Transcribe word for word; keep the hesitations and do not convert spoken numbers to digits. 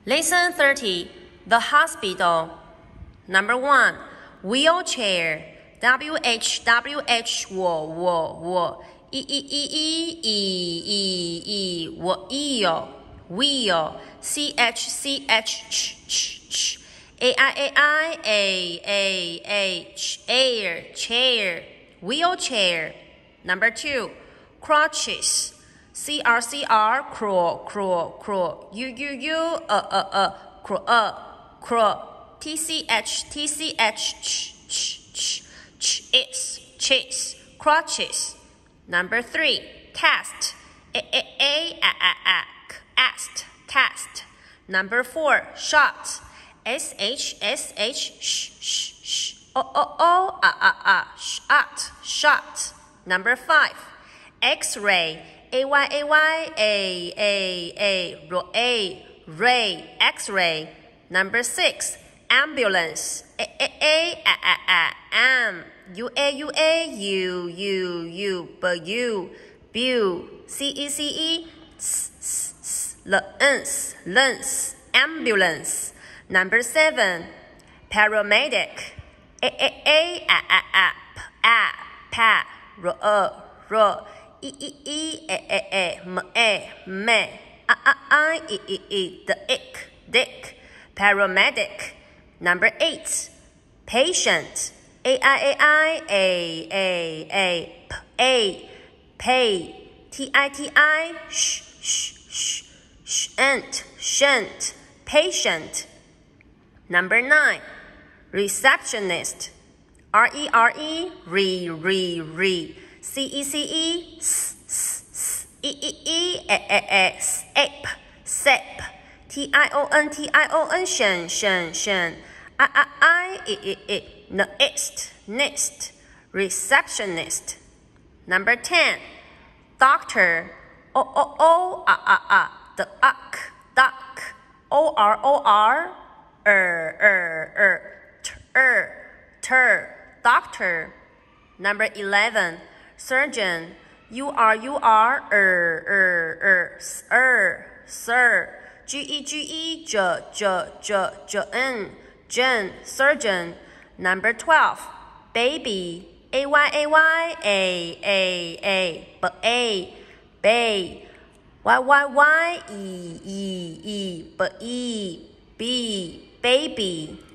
Lesson thirty. The hospital. Number one. Wheelchair. W H W H 我我我 E E E E E E E 我 wheel wheel C H C H ch ch ch A I A I A A A chair chair wheelchair. Number two. Crutches. C R C R crawl crawl crawl U U U uh uh uh crawl uh crawl T C H T C H ch ch ch ch is chase crutches. Number three. Cast. A A A A A A cast cast. Number four. Shot. S H S H sh sh sh O O O ah ah ah shot shot. Number five. X-ray. A Y A Y A A A A ray X-ray. Number six. Ambulance. A A A A A A am U A U A U U U B U bu C E C E S S S lens lens ambulance. Number seven. Paramedic. A A A A A A p a pa r r E E E A A A m a me I I I E E E the ick dick paramedic. Number eight. Patient. A I A I A A A p a pay T I T I sh sh sh shunt shunt patient. Number nine. Receptionist. R E R E re re re C E C E s s s E E E A A A sep sep T I O N T I O N 选选选 I I I E E E neist neist receptionist. Number ten. Doctor. O O O ah ah ah the uck duck O R O R er er er ter ter doctor. Number eleven. Surgeon. U R U R er er er sir sir G E G E j j j j n Jen surgeon. Number twelve. Baby. A Y A Y A A A b a bay Y Y Y E E E b e b baby.